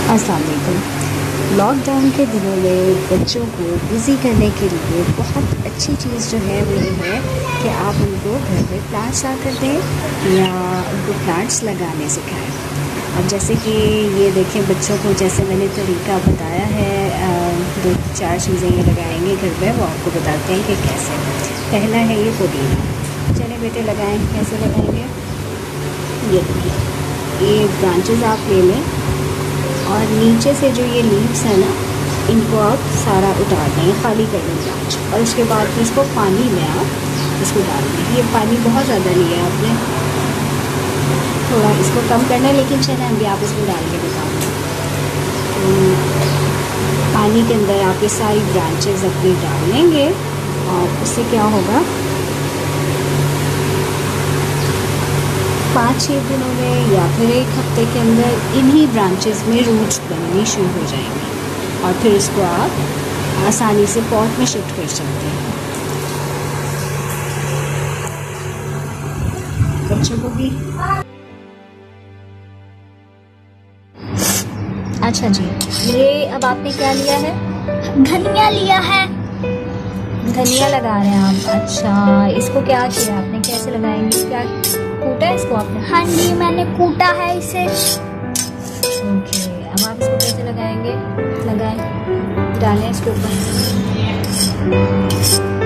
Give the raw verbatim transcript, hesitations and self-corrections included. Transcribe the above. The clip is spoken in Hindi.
अस्सलाम वालेकुम। लॉकडाउन के दिनों में बच्चों को बिज़ी करने के लिए बहुत अच्छी चीज़ जो है वो ये है कि आप उनको घर में प्लांट्स ला कर दें या उनको प्लांट्स लगाने सिखाएं। अब जैसे कि ये देखें, बच्चों को जैसे मैंने तरीका बताया है, दो चार चीज़ें ये लगाएंगे घर में, वो आपको बताते हैं कि कैसे। पहला है ये पुदीना। चले बेटे लगाएं। कैसे लगाएंगे? ये देखिए, ये ब्रांचेस आप ले लें और नीचे से जो ये लीव्स है ना, इनको आप सारा उतार दें, खाली कर दें ब्रांच, और उसके बाद फिर इसको पानी में आप इसको डाल दें। ये पानी बहुत ज़्यादा लिया आपने, थोड़ा इसको कम करना है, लेकिन चलें अभी आप इसको डाल के बताऊँगा। तो पानी के अंदर आप ये सारी ब्रांचेस अपनी डाल लेंगे और उससे क्या होगा, पाँच छः दिनों में या फिर एक हफ्ते के अंदर इन्हीं ब्रांचेस में रूट्स बननी शुरू हो जाएंगी और फिर इसको आप आसानी से पॉट में शिफ्ट कर सकते हैं। बच्चों को भी। अच्छा जी, ये अब आपने क्या लिया है? धनिया लिया है। धनिया लगा रहे हैं आप? अच्छा, इसको क्या किया आपने? कैसे लगाएंगे? क्या कूटा है इसको आपने? हाँ जी, मैंने कूटा है इसे। ओके, अब आप इसको कैसे लगाएंगे? लगाएं, डालें इसके ऊपर।